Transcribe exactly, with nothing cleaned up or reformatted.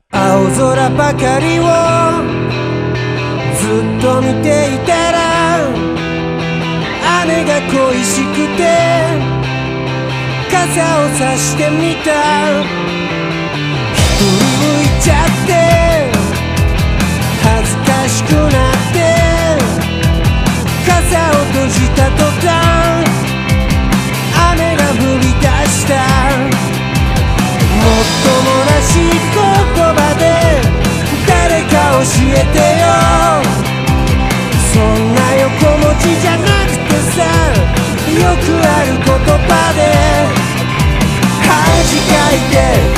青空ばかりをずっと見ていたら雨が恋しくて傘をさしてみた。振り向いちゃって恥ずかしくなって傘を閉じた途端雨が降り出した。もっともらしい言葉で誰か教えてよ。そんな横文字じゃなくてさ、よくある言葉で恥かいて